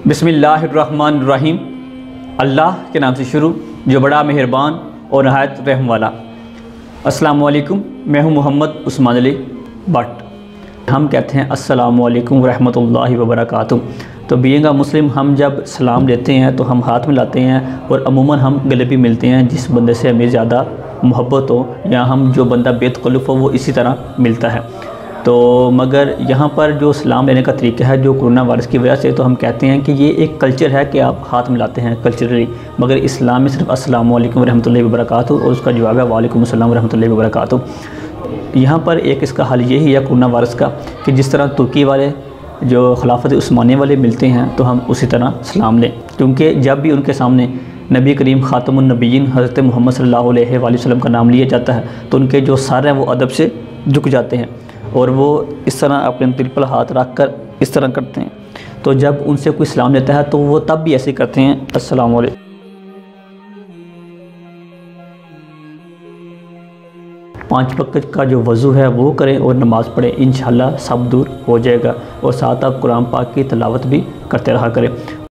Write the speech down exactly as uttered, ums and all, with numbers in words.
बिस्मिल्लाहिर्रहमानिर्रहीम। अल्लाह के नाम से शुरू जो बड़ा मेहरबान और नहायत रहम वाला। अस्सलामु अलैकुम, मैं हूँ मोहम्मद उस्मान अली बट। हम कहते हैं अस्सलामु अलैकुम वरहमतुल्लाहि वबरकातुहू। तो बीइंग अ मुस्लिम हम जब सलाम लेते हैं तो हम हाथ मिलाते हैं और अमूमन हम गले भी मिलते हैं जिस बंदे से हमें ज़्यादा मोहब्बत हो या हम जो बंदा बेतकल्लुफ़ हो वो इसी तरह मिलता है। तो मगर यहाँ पर जो सलाम लेने का तरीका है जो कोरोना वायरस की वजह से, तो हम कहते हैं कि ये एक कल्चर है कि आप हाथ मिलाते हैं कल्चरली, मगर इस्लाम में सिर्फ अस्सलामु अलैकुम वरहमतुल्लाहि वबरकातुहू और उसका जवाब है वालेकुम अस्सलाम वरहमतुल्लाहि वबरकातुहू। यहाँ पर एक इसका हल यही है कोरोना वायरस का कि जिस तरह तुर्की वाले जो खिलाफत उस्मानिया वाले मिलते हैं तो हम उसी तरह सलाम लें, क्योंकि जब भी उनके सामने नबी करीम ख़ातमुन नबीयीन हज़रत मोहम्मद सल्लल्लाहु अलैहि वसल्लम का नाम लिया जाता है तो उनके जो सर हैं वो अदब से झुक जाते हैं और वो इस तरह अपने दिल पर हाथ रख कर इस तरह करते हैं। तो जब उनसे कोई सलाम लेता है तो वो तब भी ऐसे करते हैं अस्सलामु अलैकुम। पाँच वक्त का जो वज़ू है वो करें और नमाज़ पढ़ें, इंशाअल्लाह सब दूर हो जाएगा। और साथ आप कुरान पाक की तिलावत भी करते रहा करें।